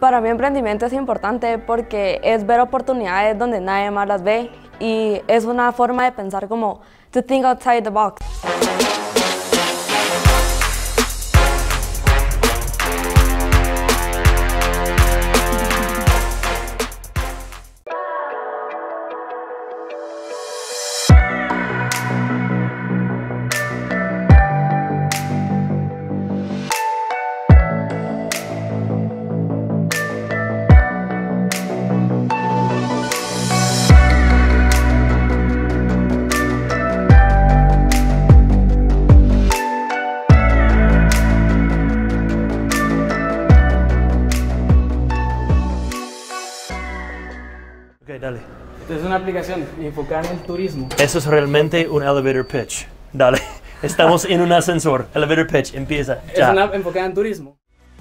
Para mí emprendimiento es importante porque es ver oportunidades donde nadie más las ve y es una forma de pensar como to think outside the box. Ok, dale. Esta es una aplicación enfocada en el turismo. Eso es realmente un elevator pitch. Dale. Estamos en un ascensor. Elevator pitch, empieza. Ya. Es una enfocada en turismo.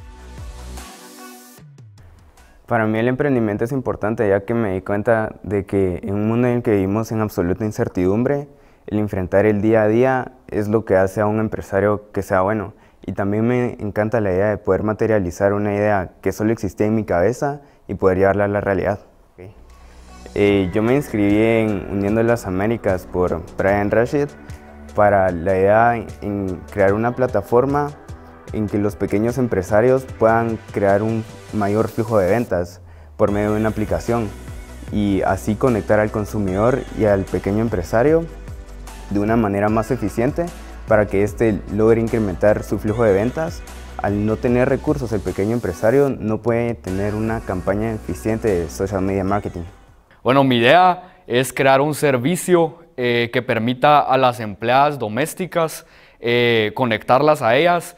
Para mí el emprendimiento es importante ya que me di cuenta de que en un mundo en el que vivimos en absoluta incertidumbre, el enfrentar el día a día es lo que hace a un empresario que sea bueno. Y también me encanta la idea de poder materializar una idea que solo existía en mi cabeza y poder llevarla a la realidad. Yo me inscribí en Uniendo las Américas por Brian Rashid para la idea en crear una plataforma en que los pequeños empresarios puedan crear un mayor flujo de ventas por medio de una aplicación y así conectar al consumidor y al pequeño empresario de una manera más eficiente para que éste logre incrementar su flujo de ventas. Al no tener recursos, el pequeño empresario no puede tener una campaña eficiente de social media marketing. Bueno, mi idea es crear un servicio que permita a las empleadas domésticas conectarlas a ellas,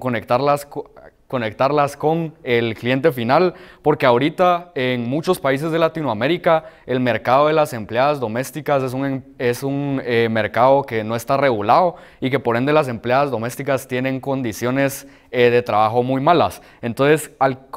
conectarlas con el cliente final, porque ahorita en muchos países de Latinoamérica el mercado de las empleadas domésticas es un mercado que no está regulado y que por ende las empleadas domésticas tienen condiciones de trabajo muy malas. Entonces,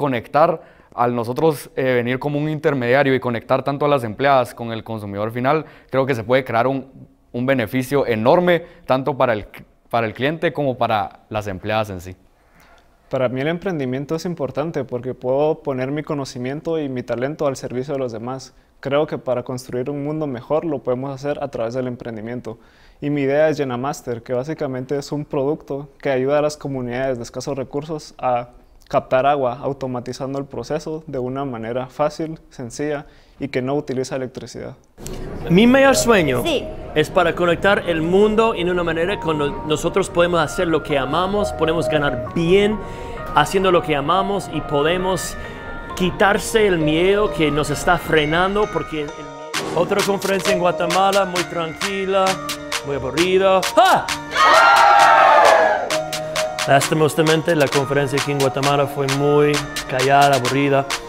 al nosotros venir como un intermediario y conectar tanto a las empleadas con el consumidor final, creo que se puede crear un beneficio enorme tanto para el cliente como para las empleadas en sí. Para mí el emprendimiento es importante porque puedo poner mi conocimiento y mi talento al servicio de los demás. Creo que para construir un mundo mejor lo podemos hacer a través del emprendimiento. Y mi idea es Llenamaster, que básicamente es un producto que ayuda a las comunidades de escasos recursos a captar agua, automatizando el proceso de una manera fácil, sencilla y que no utiliza electricidad. Mi mayor sueño es para conectar el mundo en una manera cuando nosotros podemos hacer lo que amamos, podemos ganar bien haciendo lo que amamos y podemos quitarse el miedo que nos está frenando porque... Otra conferencia en Guatemala, muy tranquila, muy aburrida. ¡Ah! Lastimosamente la conferencia aquí en Guatemala fue muy callada, aburrida.